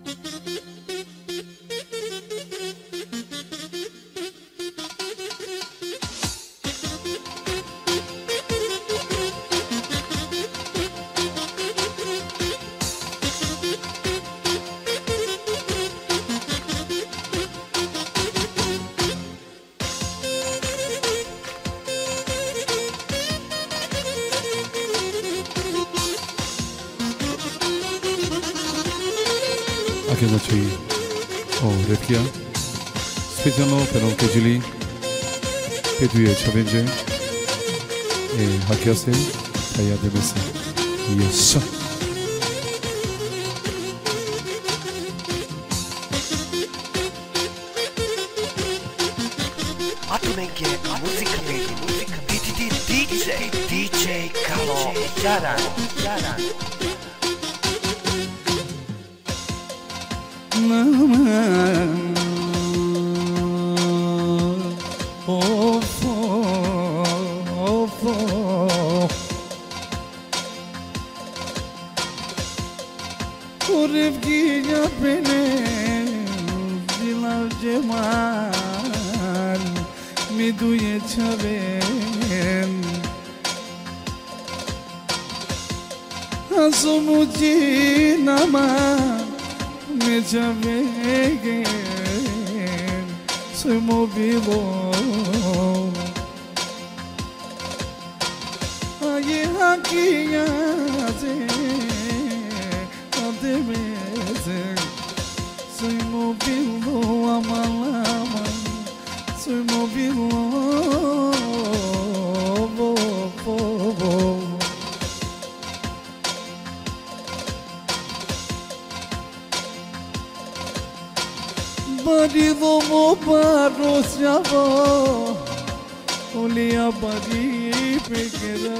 Noci o Repia specjalno per non chiedili per due chavenge e hakiase taya demese yes Atumenke música DJ Kalo Yaran Rifkinya pene dilal cemal miduye çaben asumuci nama me çabegen soy mobilo aye hakinya se soy mobilo amalama soy mobilo barido mo parrociavo olia bari pequera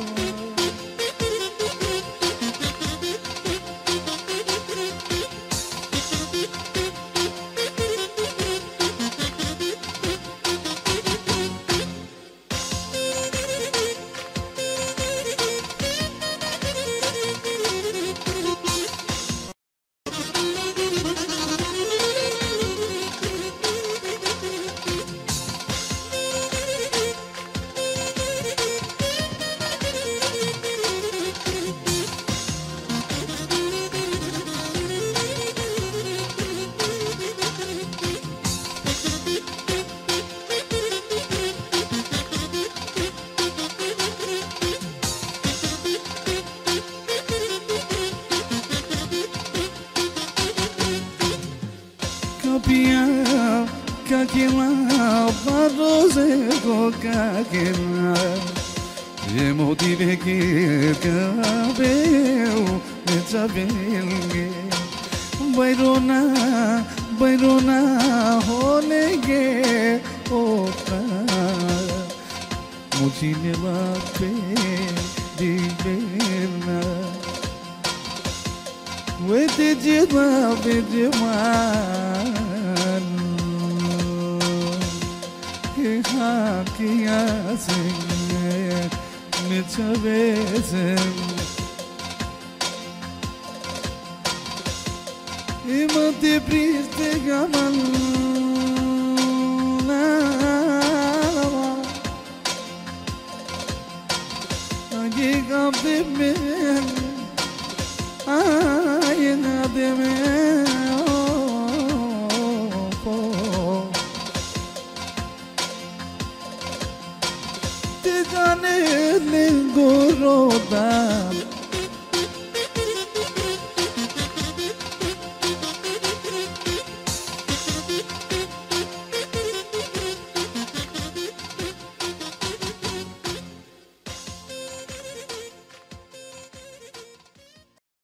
Kakila barroze ko kakila ye motive que cabeu me chabelge bairona holege oka mujine bape divena wete jema hakiya sing me chabesen imate priste gaman age gamde men ayna de men Goroda